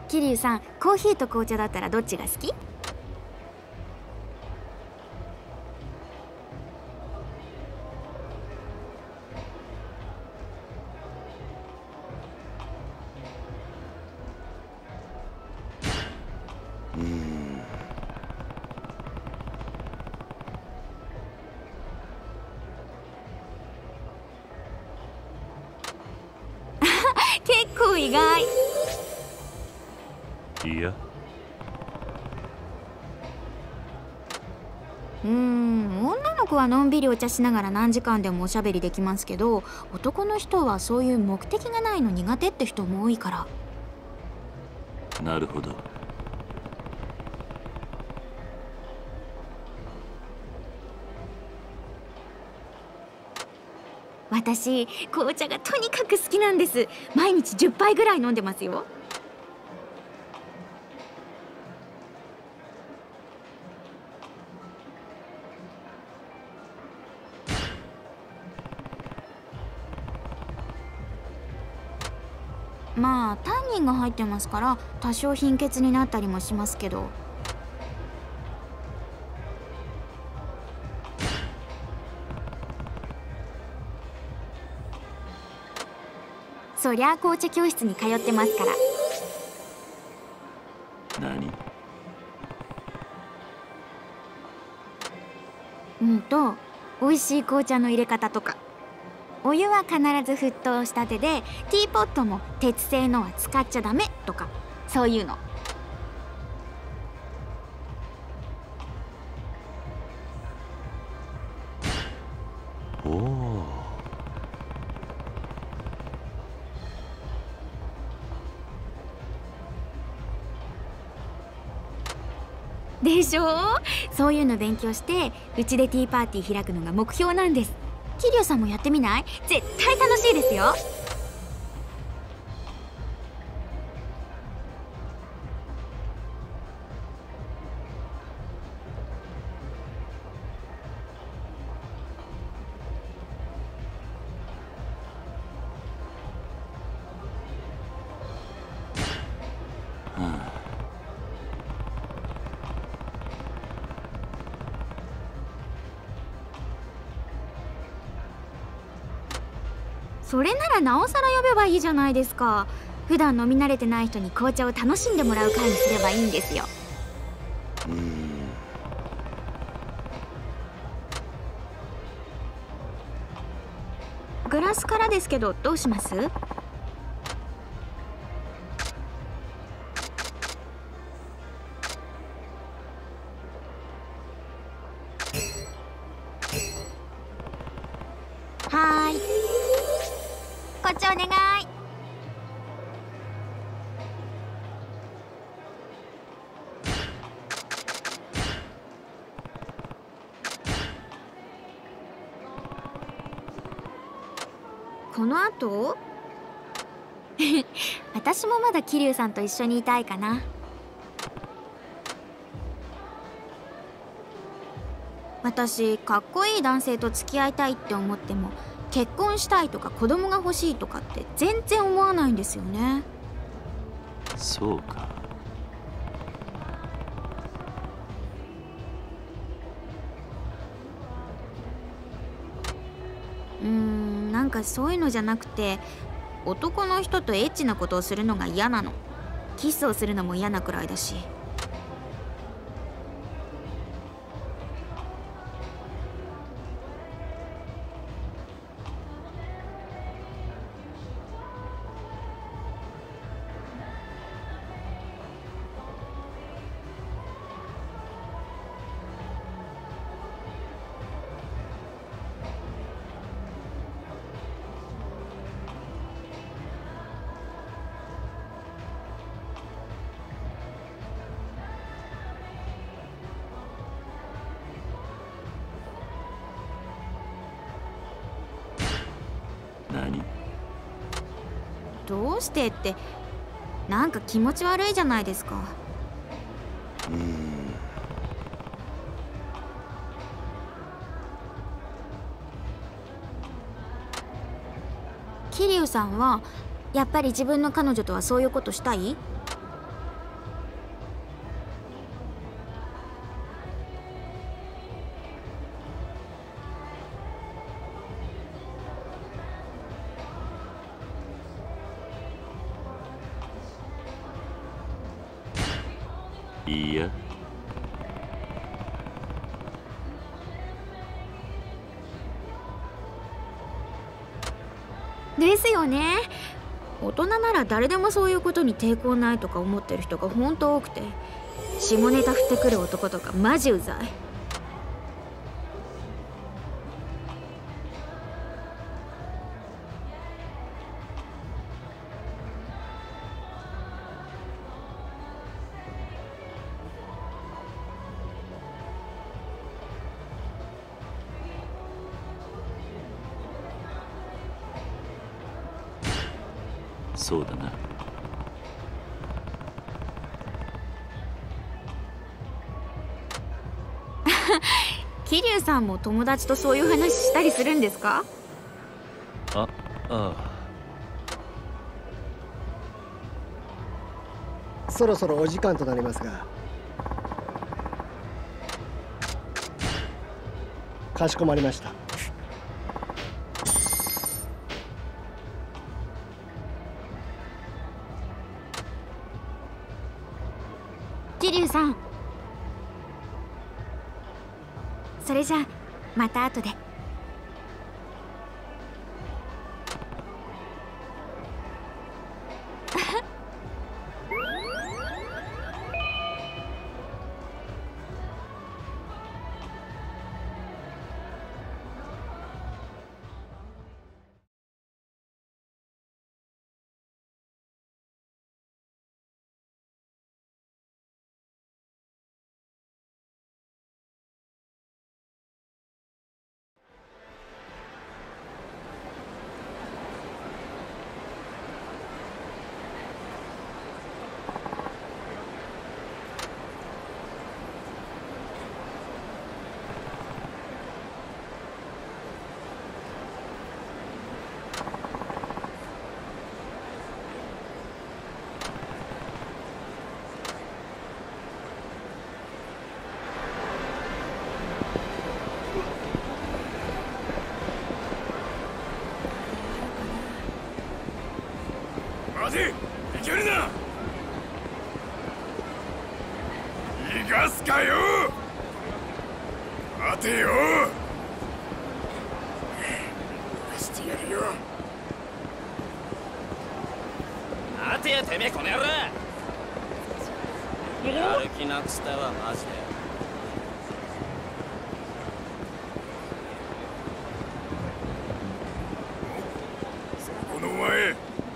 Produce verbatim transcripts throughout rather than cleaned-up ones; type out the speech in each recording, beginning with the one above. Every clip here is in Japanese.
桐生さん、コーヒーと紅茶だったらどっちが好き？ うーん。 結構意外。 いや。 うーん、女の子はのんびりお茶しながら何時間でもおしゃべりできますけど、男の人はそういう目的がないの苦手って人も多いから。 なるほど。 私、紅茶がとにかく好きなんです。毎日じゅっぱいぐらい飲んでますよ。まあタンニンが入ってますから多少貧血になったりもしますけど。そりゃあ紅茶教室に通ってますから。 何？ うんと、美味しい紅茶の入れ方とか。お湯は必ず沸騰したてで、ティーポットも鉄製のは使っちゃダメとか、そういうの。 おお。 でしょう？そういうの勉強してうちでティーパーティー開くのが目標なんです。桐生さんもやってみない？絶対楽しいですよ。それならなおさら呼べばいいじゃないですか。普段飲み慣れてない人に紅茶を楽しんでもらう会にすればいいんですよ。 うーん。 グラスからですけどどうします？はーい、こっちお願い。この後私もまだ桐生さんと一緒にいたいかな。私かっこいい男性と付き合いたいって思っても結婚したいとか子供が欲しいとかって全然思わないんですよね。 そうか。 うーん、なんかそういうのじゃなくて、男の人とエッチなことをするのが嫌なの。キスをするのも嫌なくらいだし。 何？ どうしてって、なんか気持ち悪いじゃないですか。 うーん。 桐生さんはやっぱり自分の彼女とはそういうことしたい？ いや。 ですよね。大人なら誰でもそういうことに抵抗ないとか思ってる人がほんと多くて、下ネタ振ってくる男とかマジうざい。 そうだな。 桐生さんも友達とそういう話したりするんですか？ あ、ああ。そろそろお時間となりますが。かしこまりました。 桐生さん、それじゃあまた後で。 待て、いけるな。逃がすかよ。待てよ。逃がしてやるよ。 待てやてめえこの野郎。やる気なくしたわマジで。 そこのお前、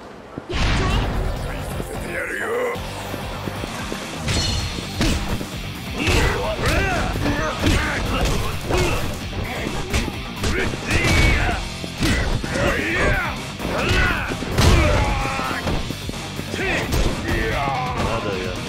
やるよ。 まだや。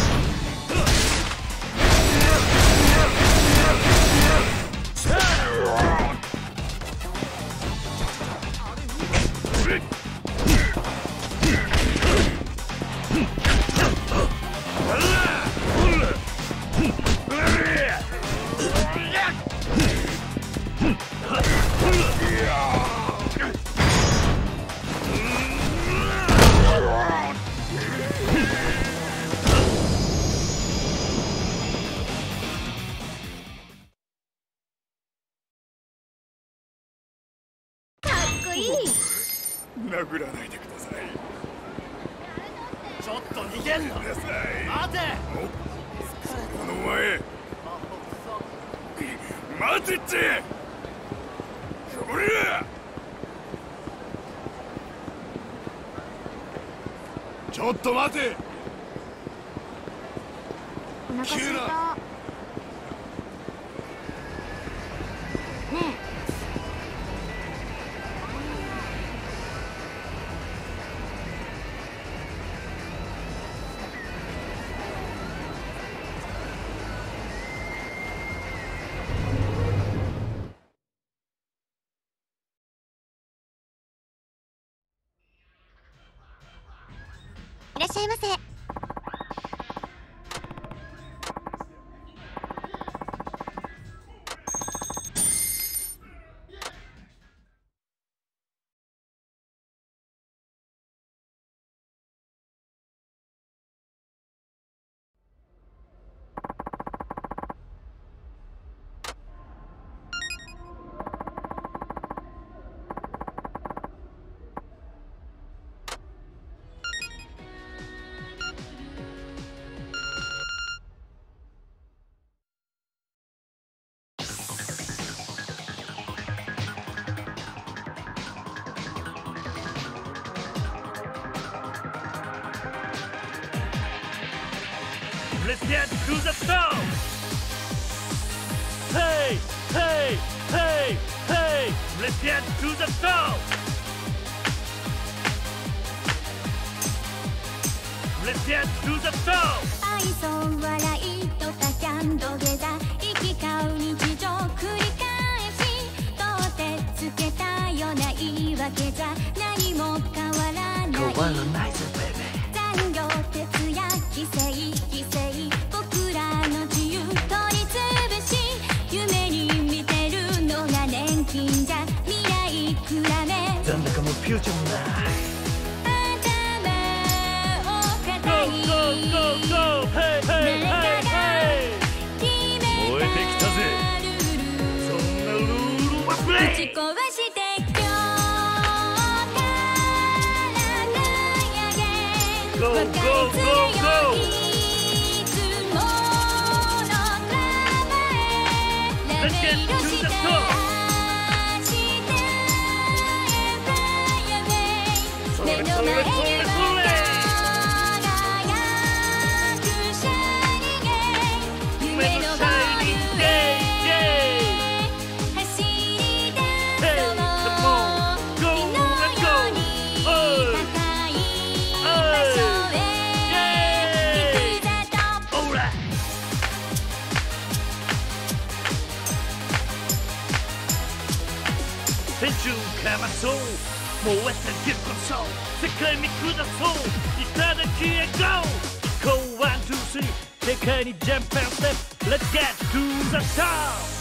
殴らないでください。 ちょっと逃げんな。 ください。 待て。 そこのお前、待てって。これちょっと待て。 お腹すいた。ねえ。いらっしゃいませ。 Let's get to the top! Hey, hey, hey, hey! Let's get to the top! Let's get to the top! 愛想笑いとかキャンドゲザ行き交う日常繰り返しとってつけたような言い訳じゃ何も変わらない変わらないぜベイベー残業徹夜規制規制僕らの自由取り潰し夢に見てるのが年金じゃ未来くらめ残高もフューチャーもない頭を固い Go, go, go! Hey, hey, hey, hey! 燃えてきたぜそんなルールはプレイ打ち壊して今日から輝け Go, 分 go, か go, り強 go! いいつもの名前 Let's get ラメ色 to し the た top! それそれそれそれ夢のシャイニングデイ走り出 Hey, そう come on! Go, 火の let's よう go! に Oh! 高い場所へ行くぜと Alright! 天中かまそう燃えてぎるこそ世界見下そう頂きへ GO! 行こうワンツースリー世界にジャンプアンステップ Let's get to the top!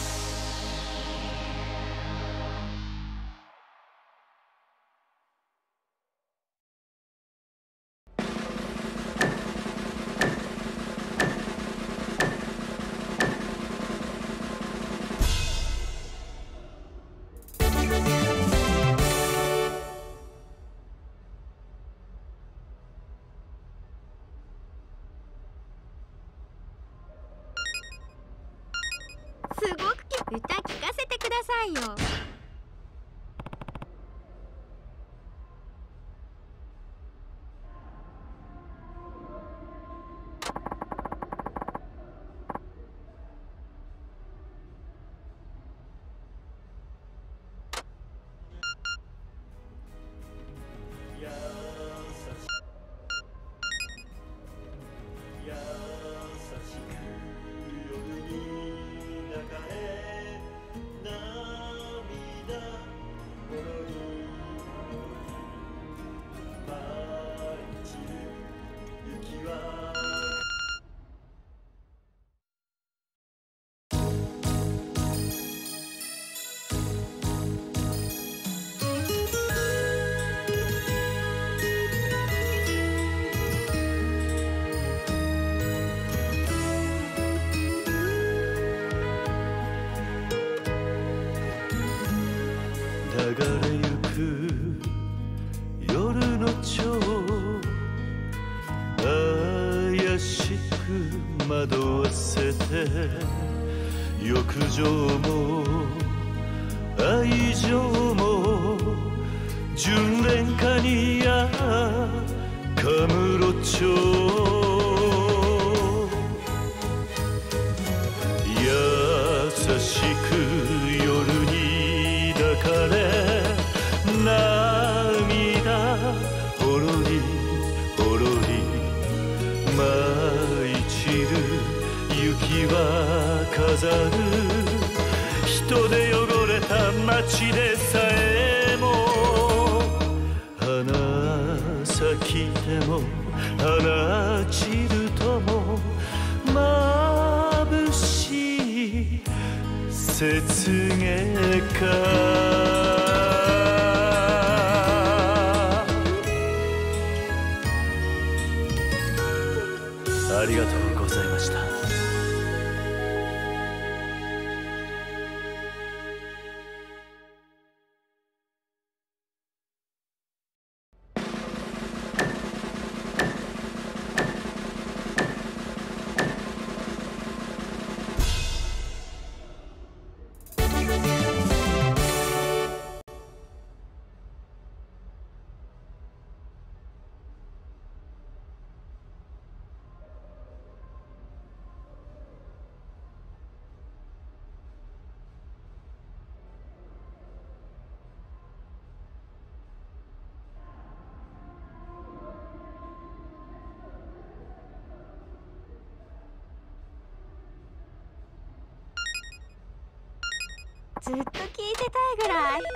すごく歌聞かせてくださいよ。 流れゆく夜の蝶怪しく惑わせて浴場も愛情も純恋歌にやカムロ町優しく夜に抱かれ涙ほろりほろり舞い散る雪は飾る人で汚れた街でさえも花咲きても花散るとも眩しい雪月花ありがとうございました。 ずっと聞いてたいぐらい。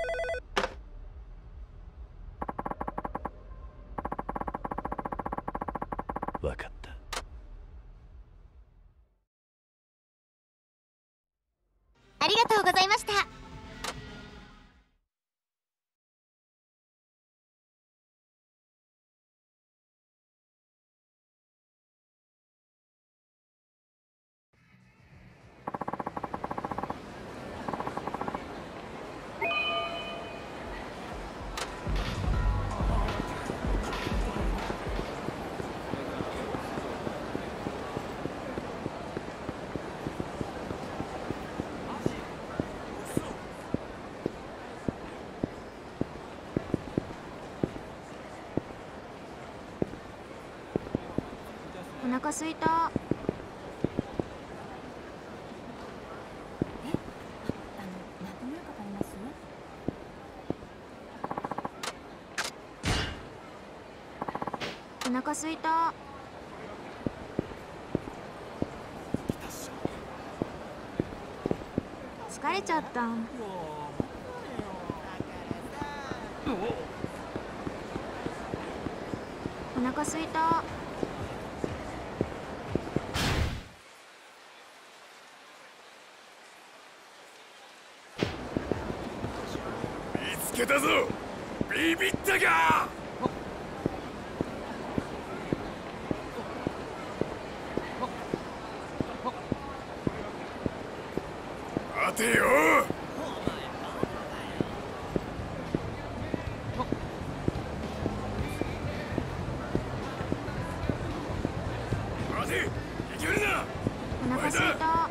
わかった。 ありがとうございました。お腹すいた。え、あ、あの、なんともよくわかります？お腹すいた。疲れちゃった。お腹すいた。 見つけたぞ。ビビったか。待てよ。待て、いけるな。 お腹すいた。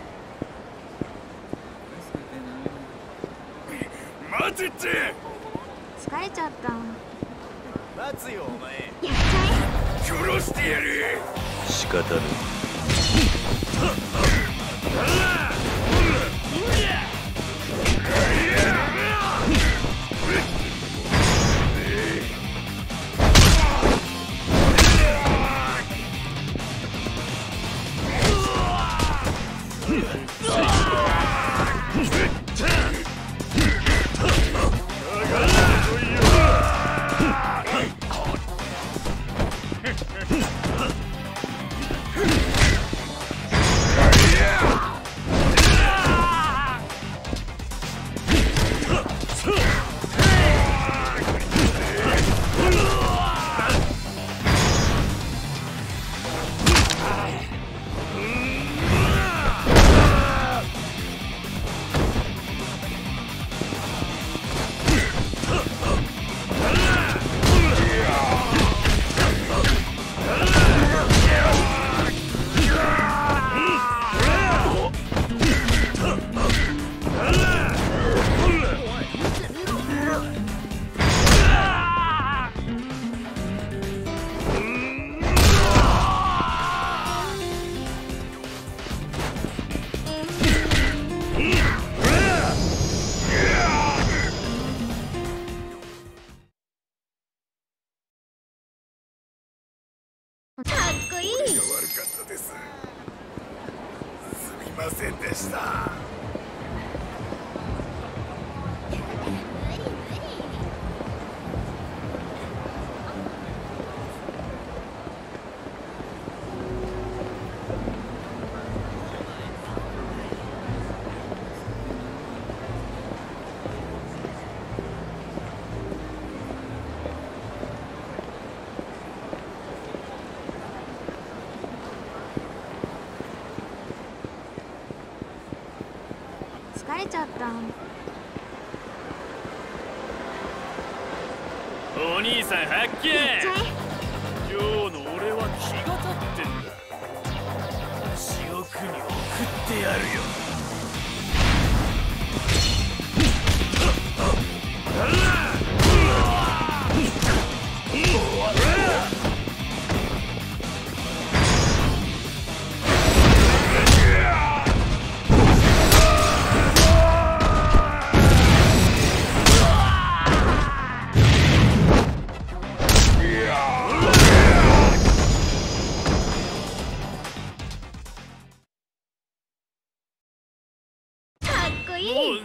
待てって。 疲れちゃった。 待つよお前。 やっちゃえ。 殺してやる。 仕方ない。 かっこいい。 悪かったです。すみませんでした。 疲れちゃった。 お兄さん発見。 やっちゃえ。 今日の俺は気が立ってんだ。地獄に送ってやるよ。 いや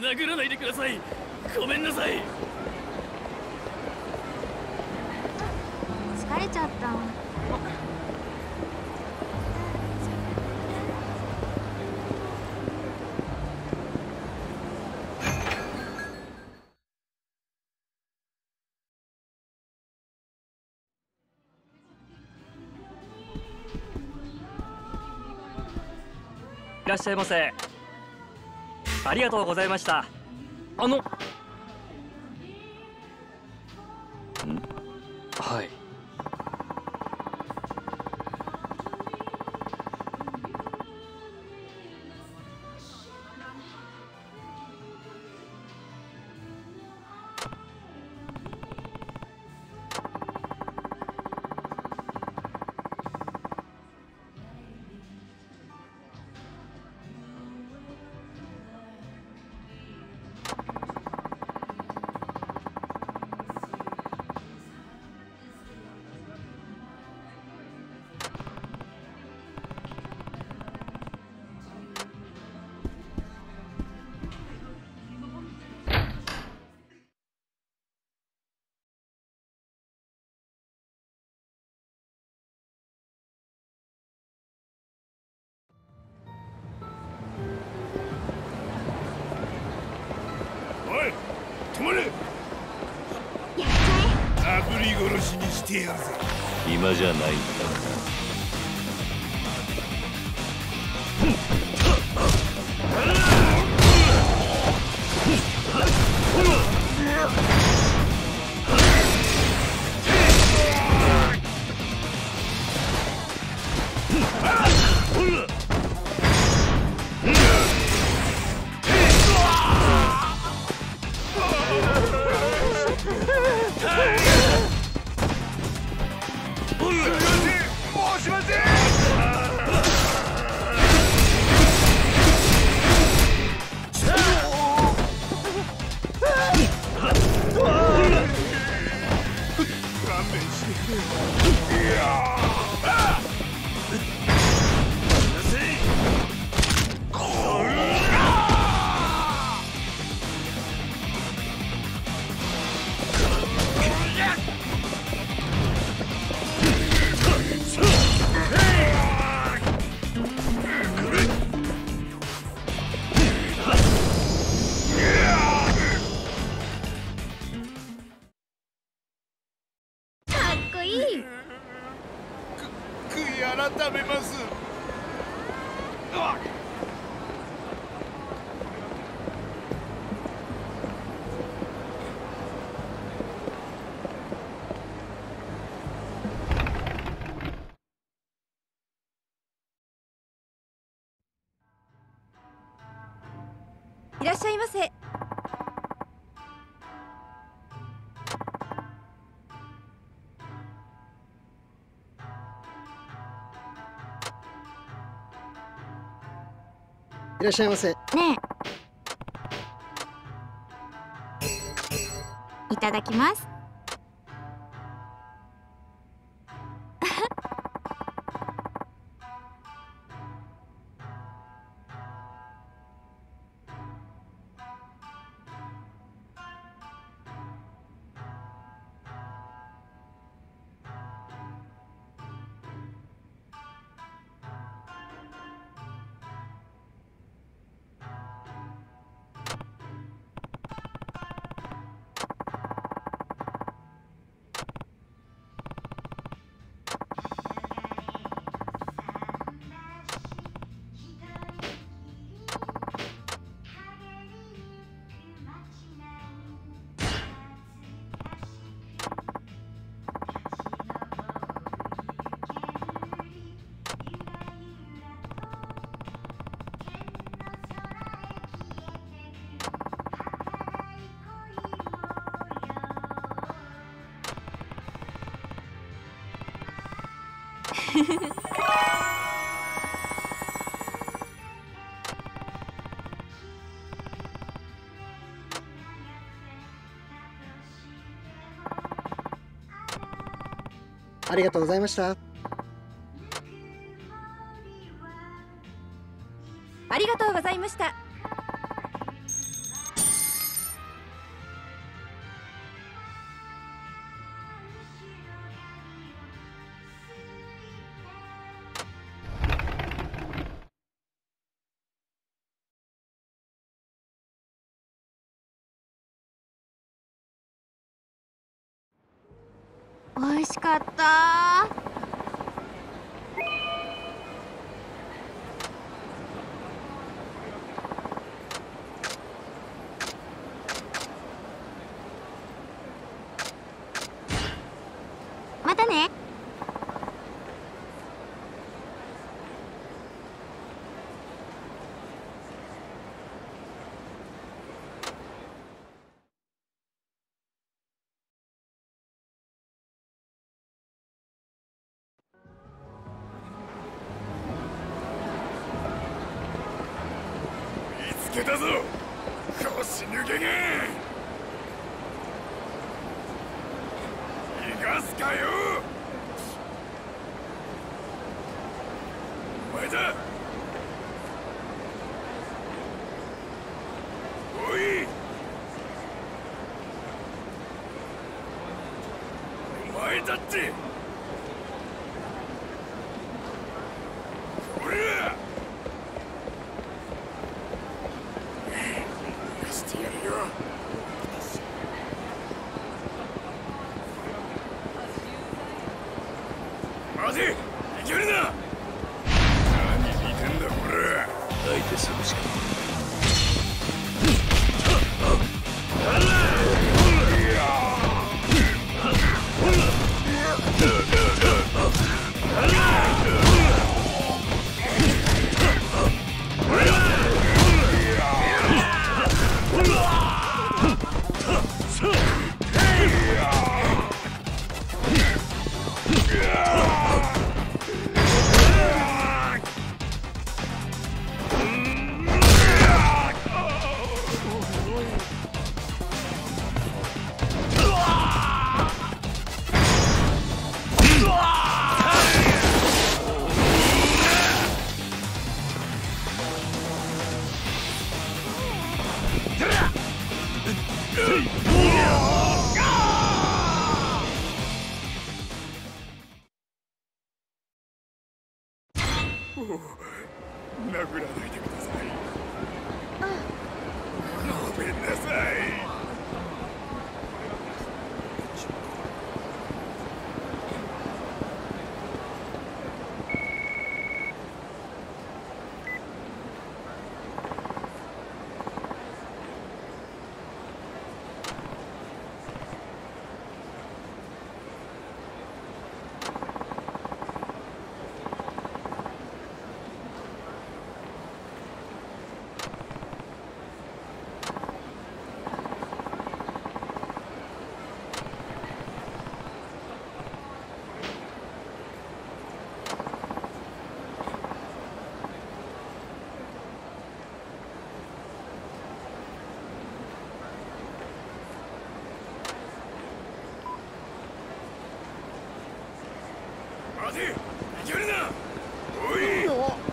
殴らないでください。ごめんなさい。 疲れちゃった。 いらっしゃいませ。ありがとうございました。あのんはい。 止まれ。 やっちゃえ。 炙り殺しにしてやるぜ。 暇じゃないんだ。 改めます。 いらっしゃいませ。 いらっしゃいませ。 ねえ。いただきます。 ありがとうございました。 ありがとうございました。 美味しかった。またね。 見つけたぞ、腰抜けが。逃がすかよ。お前だ。おい、お前だって。これしてやるよ。待て、いけるな。何見てんだこれ。 相手するしかない。 殴らないでください。ごめんなさい。待て、いけるな。おい。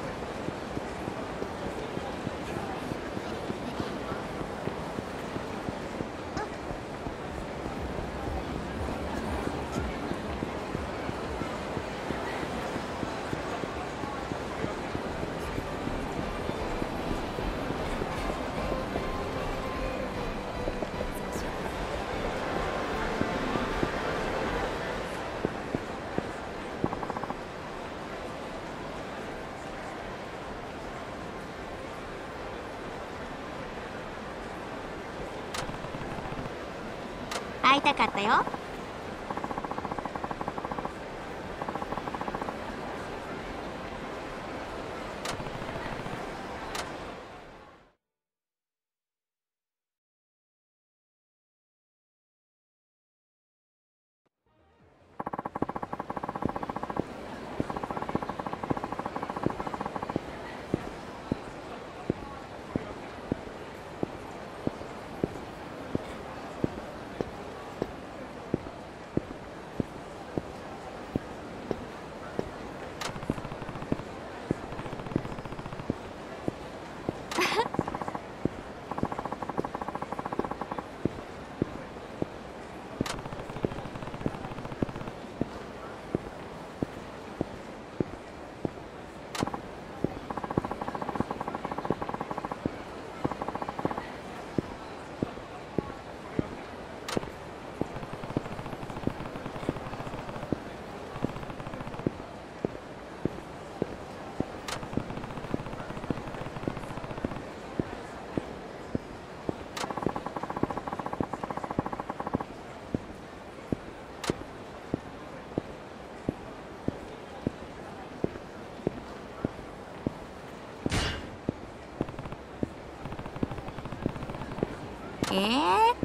会いたかったよ。 えー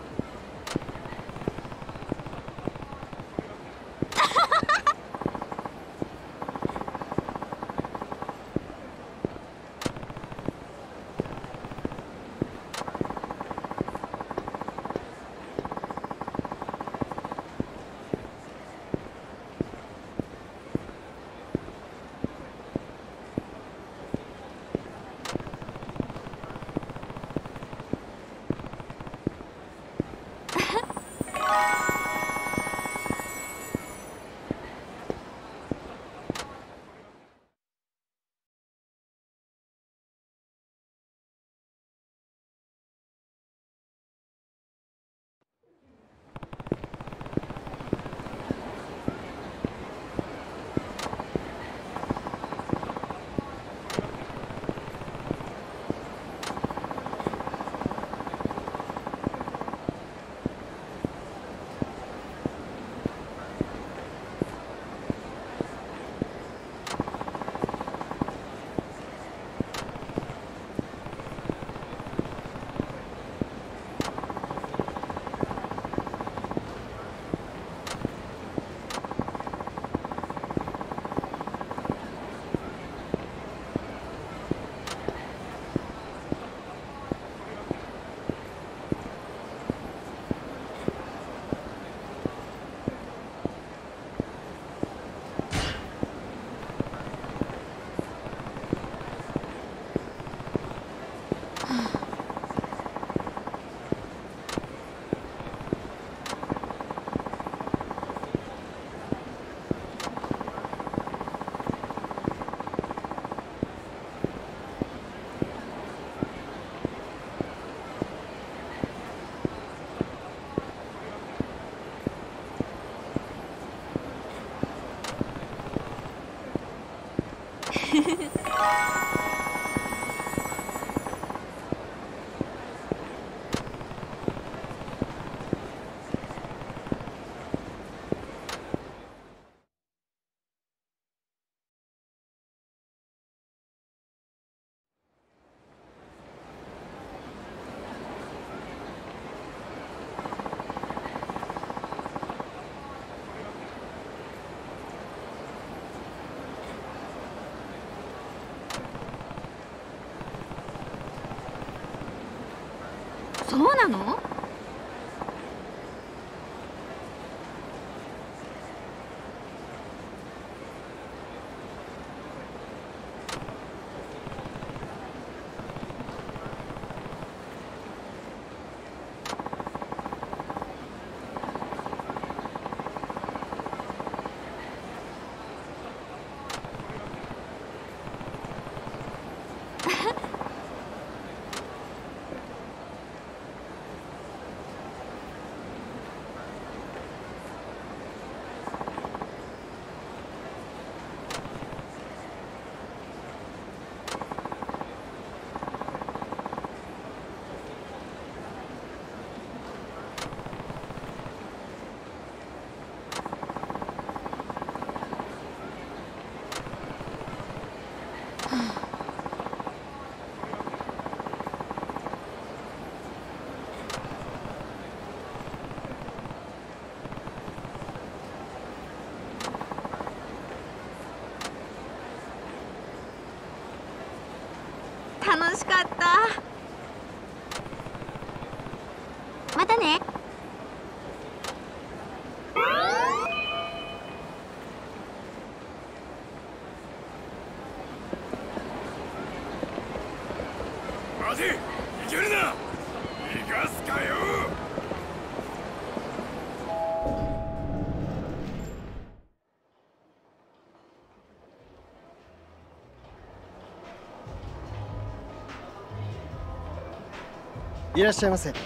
そうなの？楽しかった。またね。 待て、逃げるな。逃がすかよ。 いらっしゃいませ。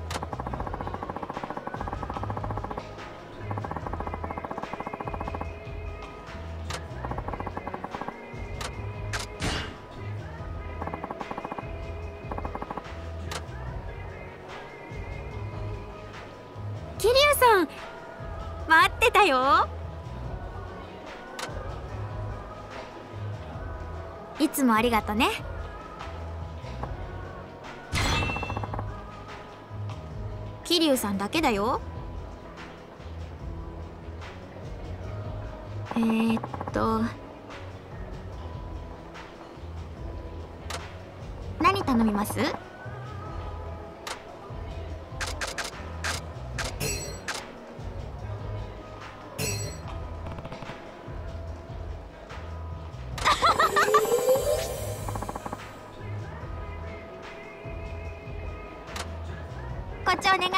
桐生さん、待ってたよ。いつもありがとね。 桐生さんだけだよ。えー、っと何頼みます？こっちお願い。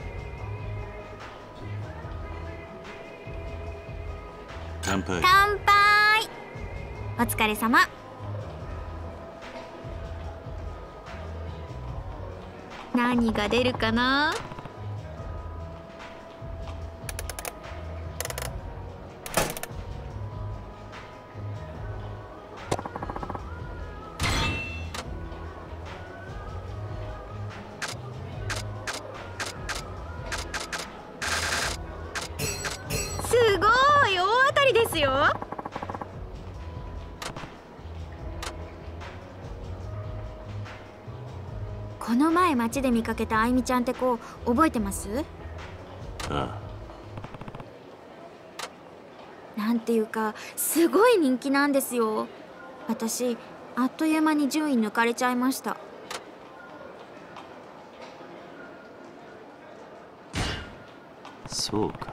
乾杯。 乾杯。お疲れ様。何が出るかな。すごい大当たりですよ。この前街で見かけたあゆみちゃんって子覚えてます？ ああ。なんていうかすごい人気なんですよ。私あっという間に順位抜かれちゃいました。 そうか。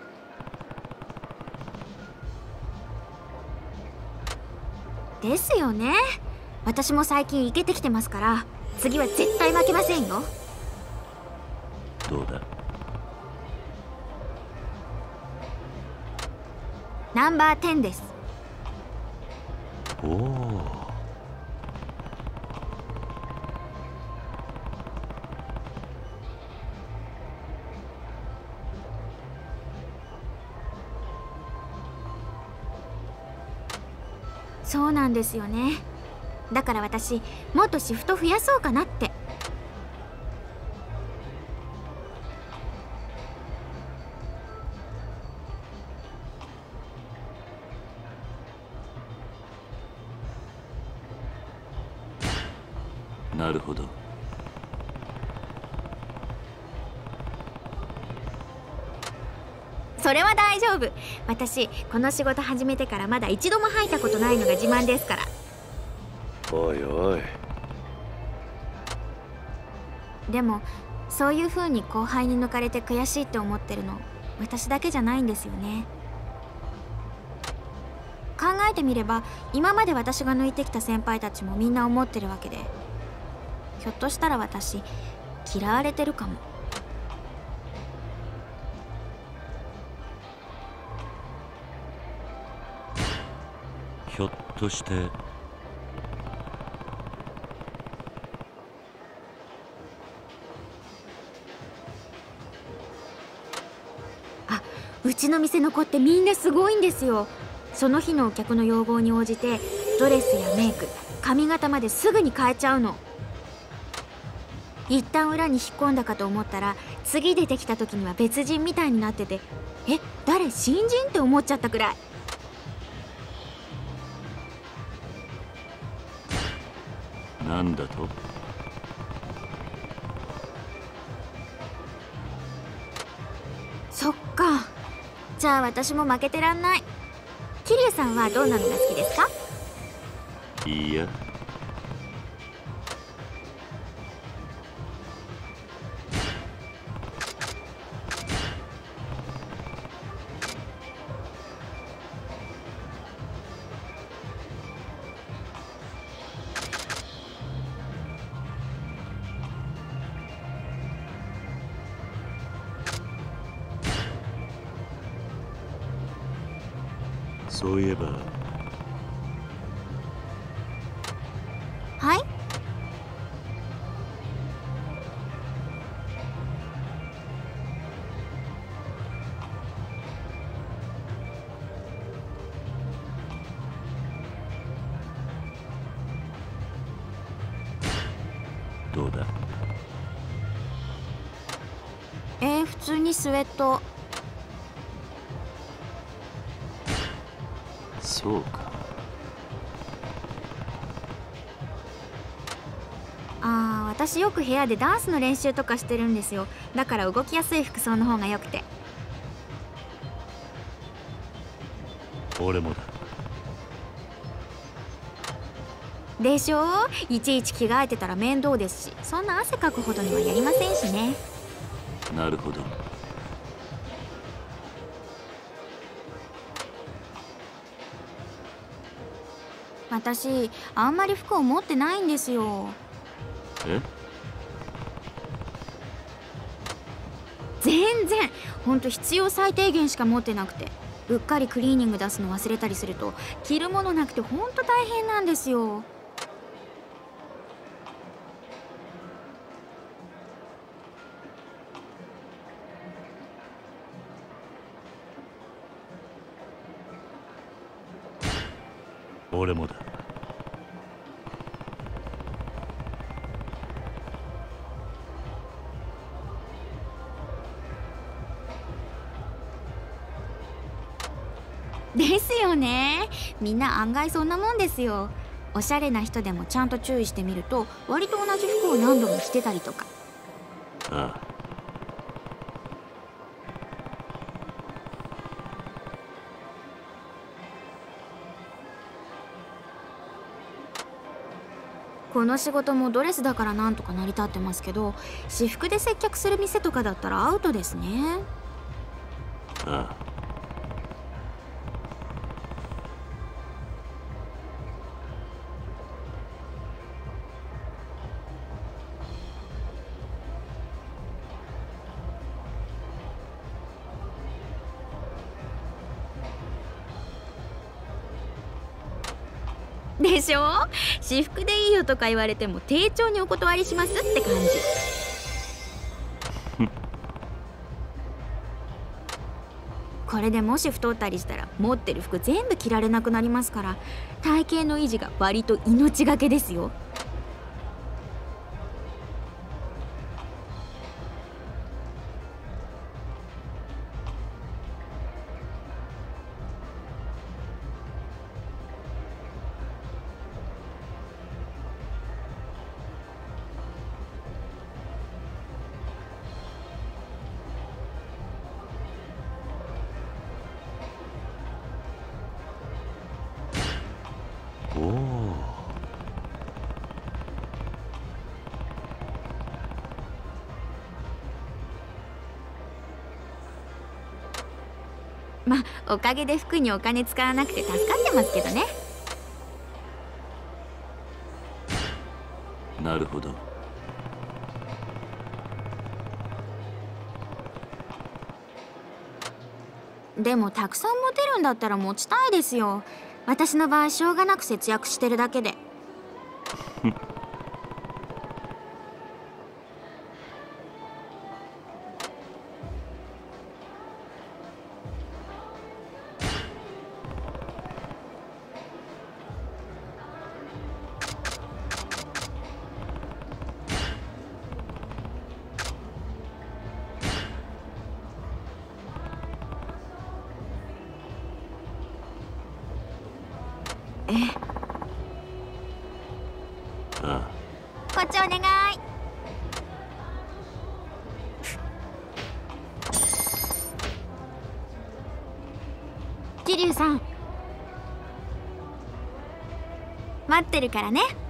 ですよね。私も最近イケてきてますから次は絶対負けませんよ。 どうだ。 ナンバーじゅうです。 おお。 そうなんですよね。だから私もっとシフト増やそうかなって。 なるほど。 それは大丈夫。私この仕事始めてからまだ一度も入ったことないのが自慢ですから。 おいおい。 でもそういう風に後輩に抜かれて悔しいって思ってるの私だけじゃないんですよね。考えてみれば今まで私が抜いてきた先輩たちもみんな思ってるわけで、ひょっとしたら私嫌われてるかも。 ひょっとしてあ、うちの店の子ってみんなすごいんですよ。その日のお客の要望に応じてドレスやメイク、髪型まですぐに変えちゃうの。一旦裏に引っ込んだかと思ったら次出てきた時には別人みたいになってて、え、誰新人って思っちゃったくらい。 なんだと。 そっか。じゃあ私も負けてらんない。桐生さんはどんなのが好きですか？ いいや。そういえば。 はい。 どうだ。 えー、普通にスウェット。 そうか。 ああ、私よく部屋でダンスの練習とかしてるんですよ。だから動きやすい服装の方が良くて。 俺もだ。 でしょ、いちいち着替えてたら面倒ですし、そんな汗かくほどにはやりませんしね。 なるほど。 私あんまり服を持ってないんですよ。 え？ 全然、ほんと必要最低限しか持ってなくて、うっかりクリーニング出すの忘れたりすると着るものなくてほんと大変なんですよ。 俺もだ。 ですよね。みんな案外そんなもんですよ。おしゃれな人でもちゃんと注意してみると割と同じ服を何度も着てたりとか。 ああ。 この仕事もドレスだからなんとか成り立ってますけど、私服で接客する店とかだったらアウトですね。 ああ。 でしょ、私服でいいよとか言われても丁重にお断りしますって感じ。これでもし太ったりしたら持ってる服全部着られなくなりますから、体型の維持が割と命がけですよ。 おお。 まあおかげで服にお金使わなくて助かってますけどね。 なるほど。 でもたくさん持てるんだったら持ちたいですよ。私の場合しょうがなく節約してるだけで。え、 ああ。 こっちお願い。桐生さん待ってるからね。